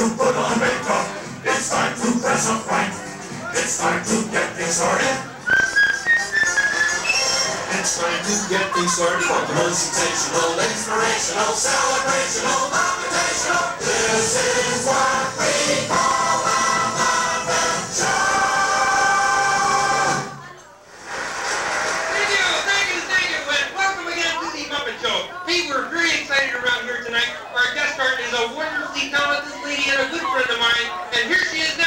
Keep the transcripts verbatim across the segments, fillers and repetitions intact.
to put on makeup. It's time to dress up right. It's time to get things started. It's time to get things started for the most sensational, inspirational, celebrational, motivational. This is what we call a Muppet Show. Thank you, thank you, thank you, and welcome again to the Muppet Show. Hey, we're very excited around here tonight. Our guest star is a wonderfully talented lady and a good friend of mine, and here she is now.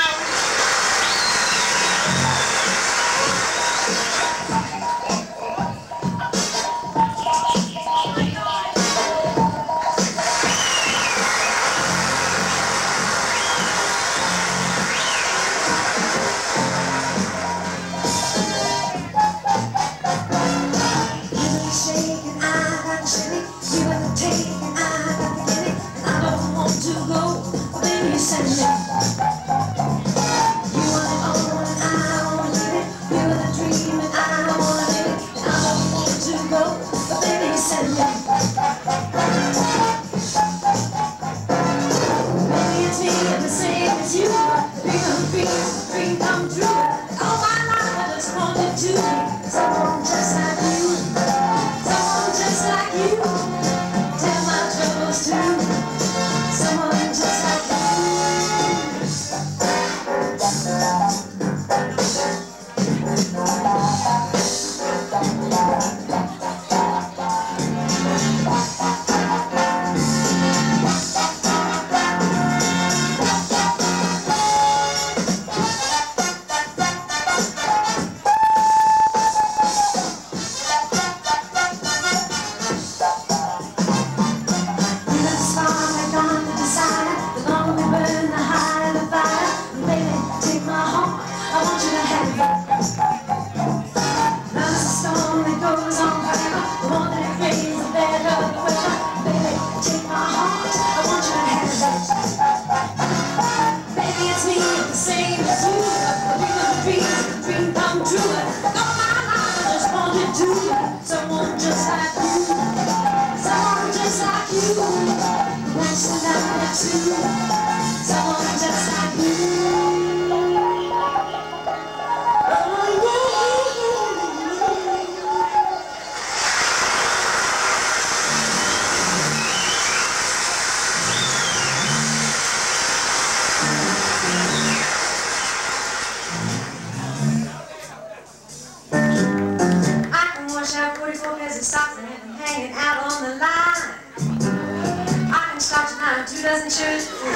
Two dozen shoes. Well,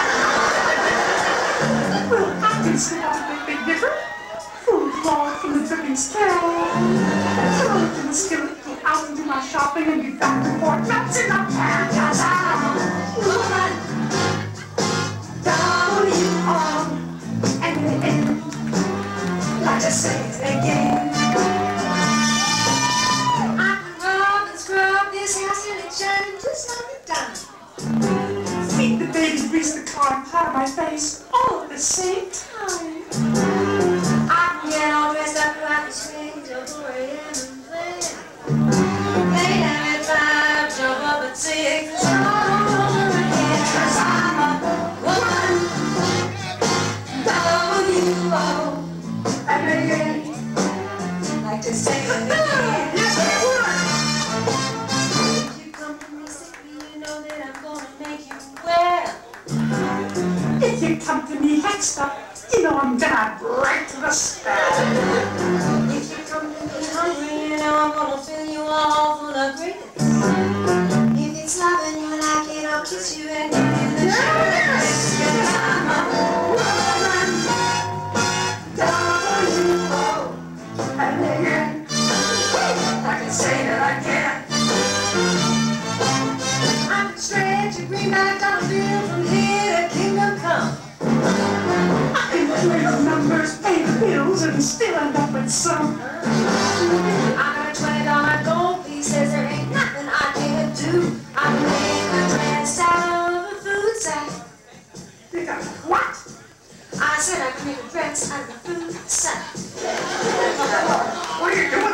I can see how to make big difference. Food fall from the dripping scale. Throw it in the skillet, go out and do my shopping, and be back to Fort Knox in the pan. Cause I'm a woman. W O N N. Like to say it again. I can rub and scrub this house till it shines just like a diamond. Feed the baby, grease the car, and powder my face all at the same time. I can get all dressed up like a swing till four A M and play. Lay down at five, jump up at six, all over again. Cause I'm a woman. W O N N. Like to say it again. If you come to me sickly, you know that I'm gonna make you well. If you come to me hexed up, you know I'm gonna break the spell. If you come to me hungry, you know I'm gonna fill you all full of grits. If it's loving you like it, I'll kiss you and give you the chance. Cause I'm a woman. W O N N. I can say that I can. I'm straight to Greenback on a bill from here to Kingdom Come. I can play the numbers, pay the bills, and still end up with some. I got a twenty dollar gold piece, says there ain't nothing I can't do. I made a dress out of a food sack. You got what? I said I could make a dress out of a food sack. What are you doing?